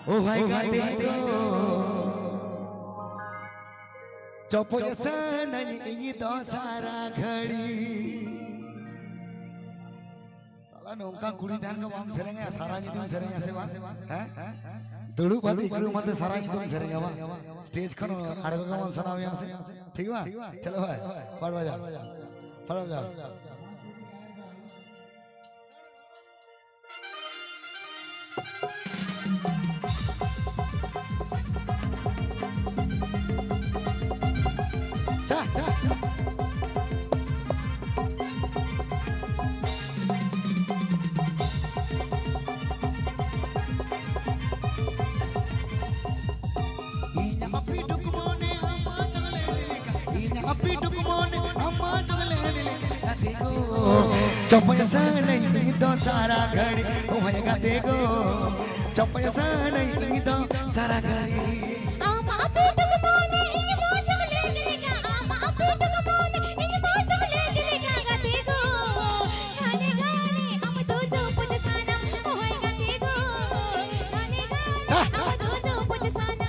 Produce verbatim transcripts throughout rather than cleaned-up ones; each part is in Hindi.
ओ भाई गाते तो चोपो जैसा नहीं तो सारा घड़ी साला नौका कुड़ी ध्यान को हम सेरेंगे सारा जी तुम सेरेंगे ऐसे बात हैं दुड़ू बात इकड़ू मत सारा जी तुम सेरेंगे वा स्टेज खनो आड़े को मन सनाव यहाँ से ठीक बा चलो भाई पढ़ बजा पढ़ बजा चौपैसा नहीं तो सारा घड़ी ओ भाई गाते गो चौपैसा नहीं तो सारा घड़ी आमा पेटुक मोने इंगे मो चगले दिलेगा आमा पेटुक मोने इंगे मो चगले दिलेगा गाते गो गाने गाने हम तो जो पुजसाना ओ भाई गाते गो गाने गाने हम तो जो पुजसाना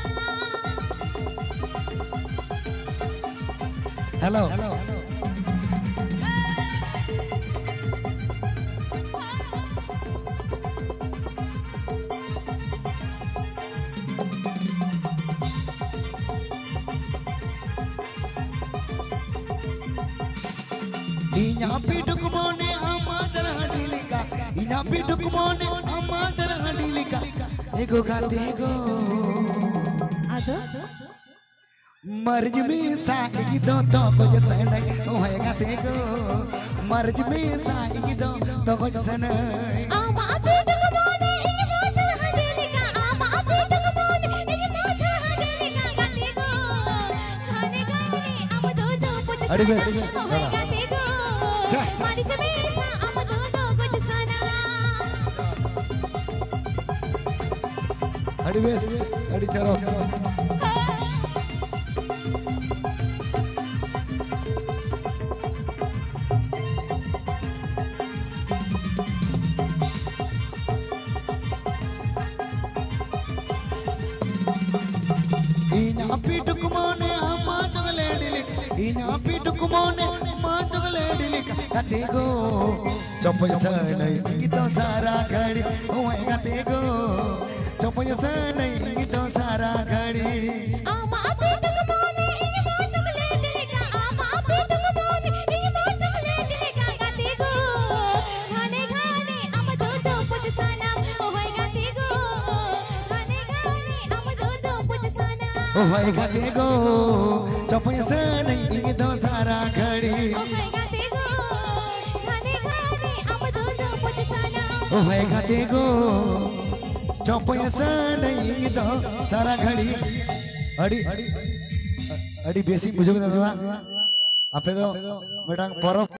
हेलो इना पिटुक मोने अम्मा जरा दिलिका इना पिटुक मोने अम्मा जरा दिलिका एगो गाते गो आदो मर्ज में साई दो तो कुछ सनई ओ है गाते गो मर्ज में साई दो तो कुछ सनई आमा पेटुक मोने इंगे मो चगले दिलेगा आमा पेटुक मोने इंगे मो चगले दिलेगा गाते गो गाने गाने हम तो जो पुजसाना अरे बस ओ भाई गाते गो मानी चमेसा हम तो जो पुजसाना अड़ी बेस अड़ी चलो इना पिटुक मोने अम्मा चगले दिलिका इना पिटुक मोने अम्मा चगले दिलिका गाते गो चौपैसा नहीं तो सारा घड़ी ओ है गाते गो चौपैसा नहीं तो सारा घड़ी आमा पेटुक मोने इंगे मो चगले दिलेगा आमा पेटुक मोने इंगे मो चगले दिलेगा गाते गो गाने गाने हम तो जो पुजसाना ओ भाई गाते गो गाने गाने हम तो जो पुजसाना ओ भाई गाते गो चौपैसा नहीं तो सारा घड़ी ओ भाई गाते गो गाने गाने हम तो जो पुजसाना ओ भाई गाते गो चौपैसा नहीं तो सारा घड़ी अड़ी अड़ी बेसी बुझो ना दादा आपे तो बेटा पर